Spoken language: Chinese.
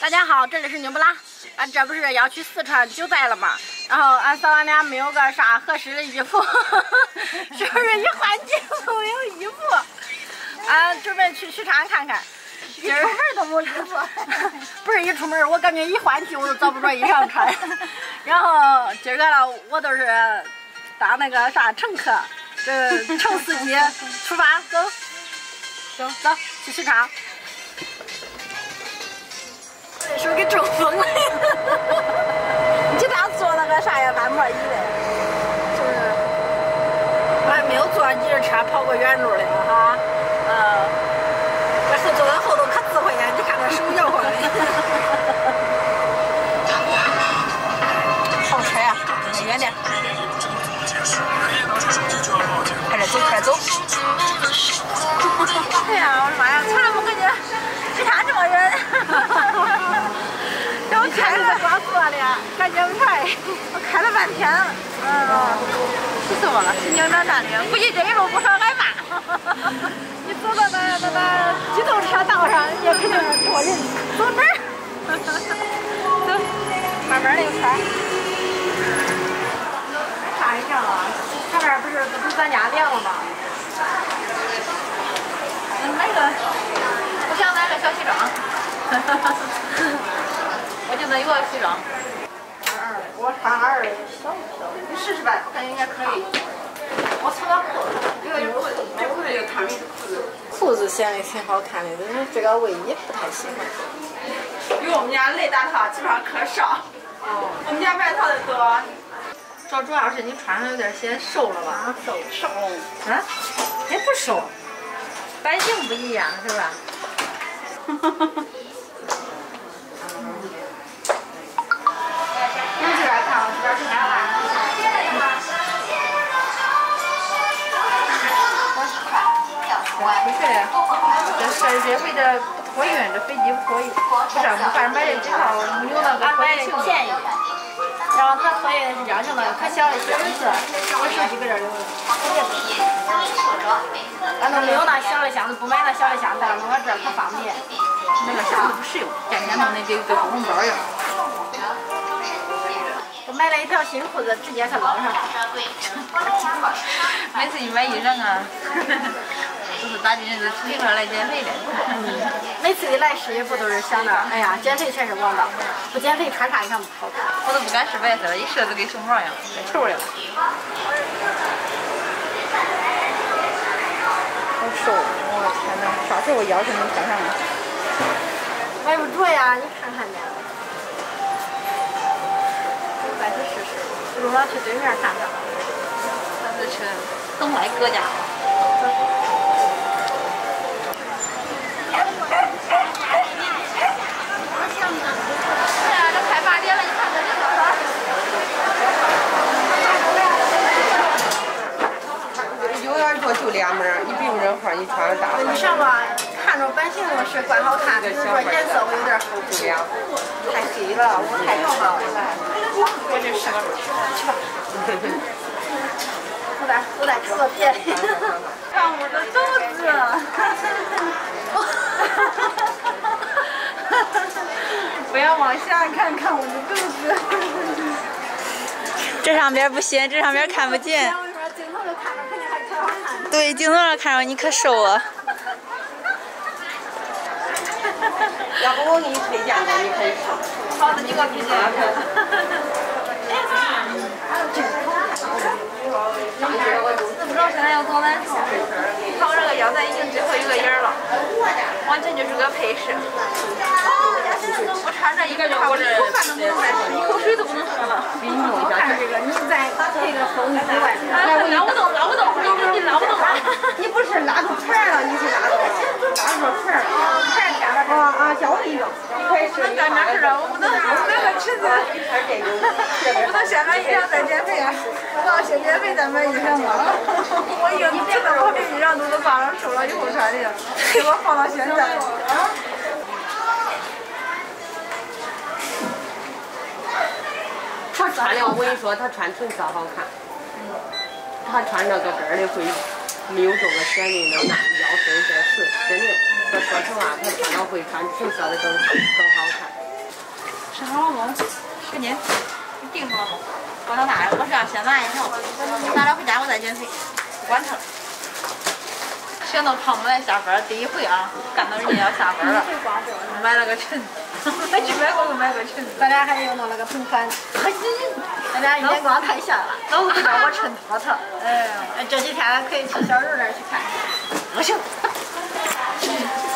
大家好，这里是牛不拉。俺这不是要去四川九寨了嘛？然后俺嫂俺俩没有个啥合适的衣服，是不是一换季服没有衣服？俺准备去西昌看看。一出门都没衣服，不是一出门，我感觉一换季我都找不着衣裳穿。然后今儿个了，我都是当那个啥乘客，乘司机出发，走，去西昌。是不是给中风了？你经常坐那个啥呀，按摩椅的，是不是？我还没有坐你这车跑过远路的哈。这坐在后头可智慧呀，你看这手摇晃的。好车呀，远点。快走。哎呀，我的妈呀，从来没感觉离他这么远。然后开了高速了，感觉快，我开了半天了。气死我了，神经长大的，估计这一路不少挨骂。你走到那机动车道上，也肯定多人。走哪儿？走，慢慢的开。啥一样啊？前面不是咱家凉了吗？买个，我想买个小西装。我觉得有个西装。我穿2小，你试试吧，我感觉应该可以。我穿个裤子，这个裤子，这裤子有他们的裤子。裤子显得挺好看的，但是这个卫衣不太喜欢。比我们家雷大套基本上可少。我们家外套的多。主要是你穿上有点显瘦了吧？瘦。也不瘦，版型不一样，是吧？你这边看，我这边是啥玩意儿？不是的，这回的不托运，这飞机不托运。不是，我反正买了几套没有那个托运型便宜。然后他托运是这样型的，可小的箱子，我手机搁这儿留着。俺都没有那小的箱子，不买那小的箱子，弄到这儿可方便。那个箱子不实用，天天弄的跟红包一样。我买了一条新裤子，直接可捞上了。 每次一买衣裳啊，都是打进去提出来减肥的。 每次一来试衣服都是想着，哎呀，减肥才是王道，不减肥穿啥衣裳不好看。 我都不敢试白色，一试都跟熊猫一样，太丑了。 好瘦，我天哪！啥时候我腰是能穿上的？买不着呀，你看看去。我再去试试，路上去对面看看。 咱这车东来各家。 就2门，一比人号你穿个大。 你上吧，看着版型是怪好看，只是说颜色我有点厚度呀，太黑了，我太重了。我这10个码，去吧。我再吃个别的。看我的肚子。不要往下看看我的肚子。 这上边不行，这上边看不见。对，镜头上看着你可瘦啊！ 要不我给你推荐的，你可以试。 好的，你给我推荐。不知道现在有多难受。你看我这个腰带已经最后一个眼了，完全就是个配饰。我穿着一个就我这口饭都不能再吃，一口水都不能喝了。给你弄一下。看这个，你再配个风衣在外面。拉不动，你拉不动。你不是拉住盆了，你是拉住盆儿添了。叫我给你弄。能干这事啊？我不能个池子。我不能先买衣裳再减肥啊！我要先减肥再买衣裳啊！我已经真的我这衣裳都挂上手了，以后穿的，结果放到现在。 他穿了，我跟你说，他穿纯色好看。他穿这个跟儿的会没有这个显得那腰身再实，真的。说实话，他穿了会穿纯色的更好看。 赶紧，你订上了吗？我上哪？我是要先拿一条，拿了回家我再减肥，不管它了。想到胖不来下班，第一回啊，干到人家要下班了，买了个裙子，没去买过就买个裙子。 咱俩还又弄了个同款，咱俩眼光太像了，都知道我衬托他。这几天可以去小茹那儿去看。 不行。